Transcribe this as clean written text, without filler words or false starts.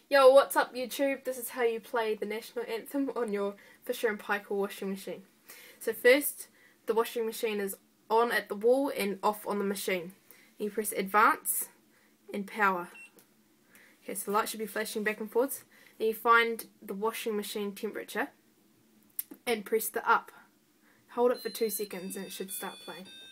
Yo, what's up YouTube? This is how you play the National Anthem on your Fisher Paykel washing machine. So first, the washing machine is on at the wall and off on the machine. You press advance and power. Okay, so the light should be flashing back and forwards. Then you find the washing machine temperature and press the up. Hold it for 2 seconds and it should start playing.